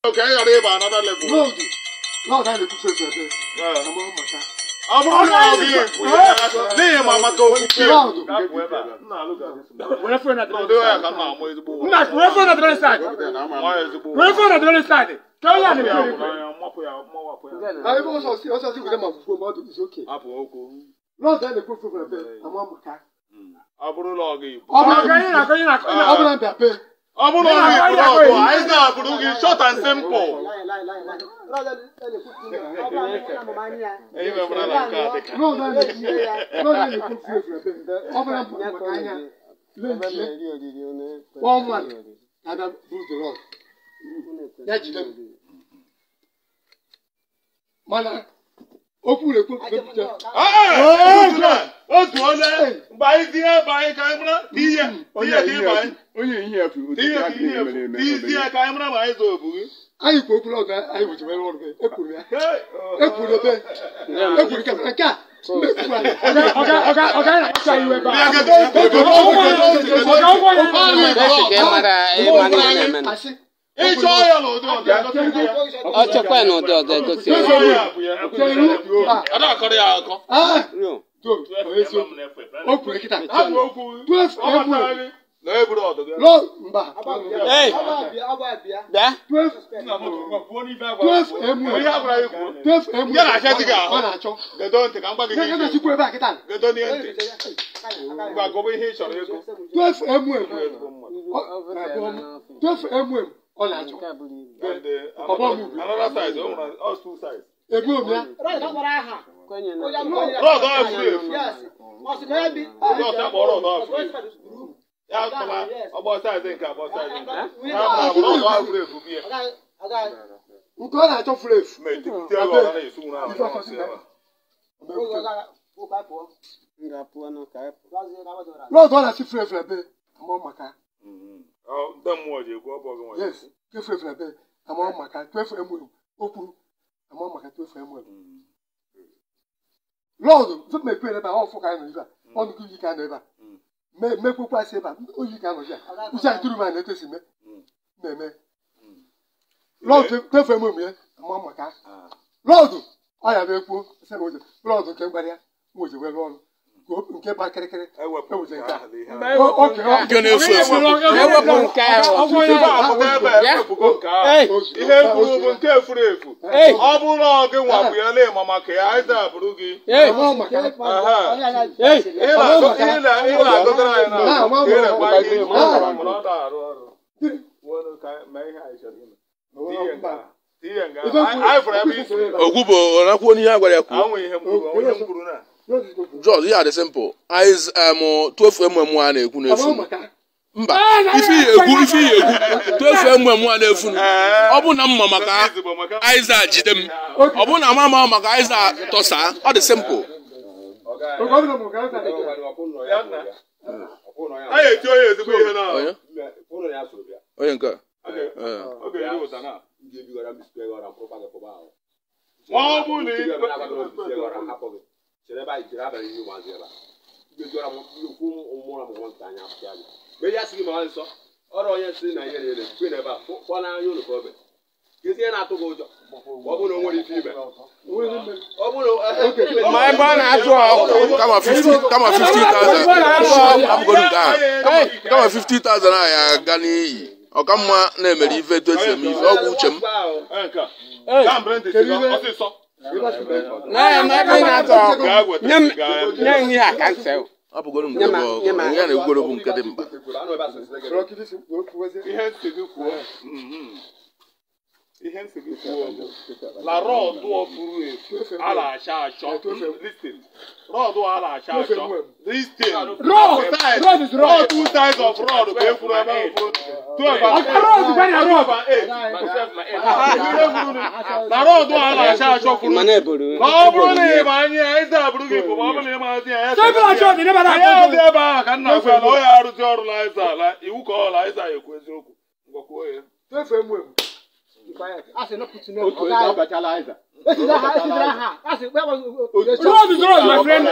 Okay, I got another level. No, that is too fast. I'm not going Mama go. We're a friend at the other side. We're a friend at the other side. I also see with them of is okay. Not that the proof of a bed. I'm on my car. I'm going to short and simple. One man, and I lose the Lord. That's them. Mana, open the cook. What's one by camera? Here, camera, my I go to I was well on the Lord, put my prayer about all for kind of on the good you can never. Make people say about oh you can was who's I through my letters in me. Lord, pray for me, Mamma. Lord, I have a poor, said Lord, came by here, who was well on. Go and get back. I was in car. George, yeah, the simple. Eyes 12 mm1 ekwu n'efu. Mba, ifi egwu 12 mm1 n'efu. Ọ bụ na mma maka eyes a jide m. Ọ bụ na mama maka eyes a tosa. Ọ dị simple. Aye, ti oye ezigbo ihe na. Oye nke. Okay, you was na. Wọ́n bú ni. Sereba ijiraba ni wa zeba. Gbejora mo ku mo ra mo tanya afia. Be ya sigi ma nso. Oro yen si na yere yere. Kwe na ba. Ko na yo no problem. Kesi na to go jo. Obu no nwori fi be. Obu no my man ajo. Come on 50,000. I'm going down. Come on 50,000 aya gani. Okamma na emeri ife to ese mi ife ogwu uche m. Ka mbrende si osiso. Na na to nyam ni aka nsel abugoro mgbe ya na egworo bụ nke dị mkpa ihe nsogbu kwuo la rod ofuru efu ala acha acho listen rod ala acha acho listen rod two sides of rod be furu aba furu 12 la rod ala acha acho furu mana eburu ma buru ni ma anya ida buru gi ma buru ni ma anya sebra acho ni ba ya de ba ka na fa lo ya aruzi oru la isa la iwu ko la isa ekwu eziokwu ngokwo ye 12 quiet. I said, not put in Otu ego abachala Isa. This is ha. I said, where was Road is road, my friend.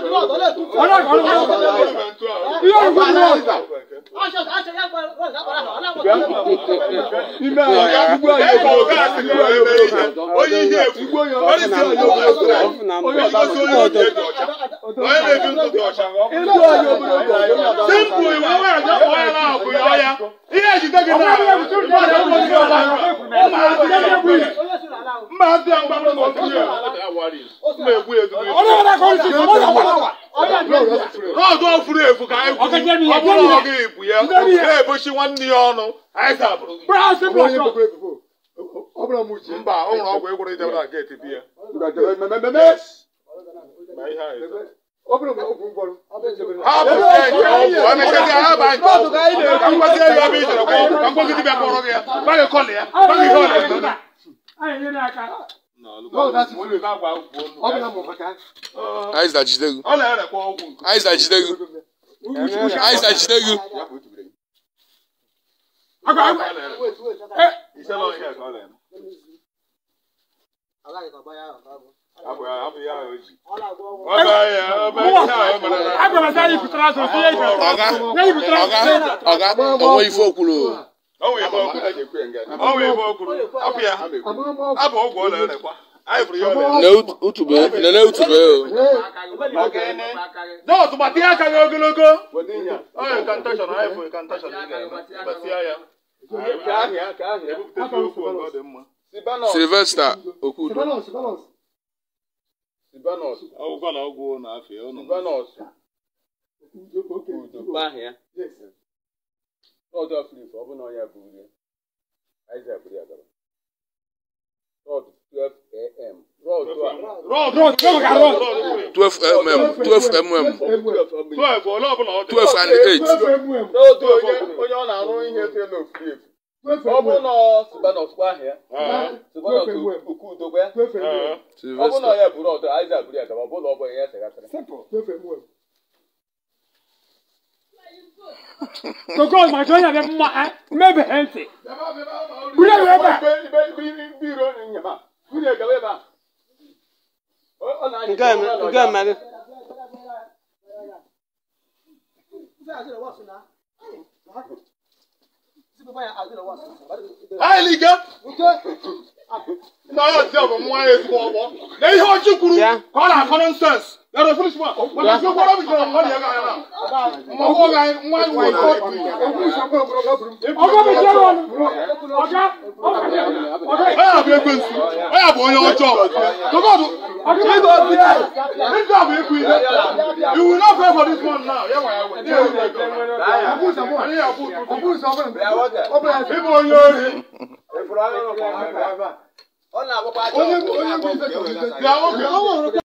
No, that's true. Eyes that you eyes that you eyes that you Sylvester Okudo. Sibanos. Oh, gonna go na afi. Sibanos. Bahia. Yes. Road of free for no ya buri. Isaac buri agaba. Road 12 AM. Road 12 mm. 12 mm. 12 olobula 12 and 8. Road onye ọ na-arụ ihe te no free. Ọ bụ na Sibanos kwa ahịa. Sibanos Okudo kwa. Ọ bụ na ya buru ọdọ Isaac buri agaba, ọ bụ na ọ bụ ihe segatara. So God, my son, I maybe empty.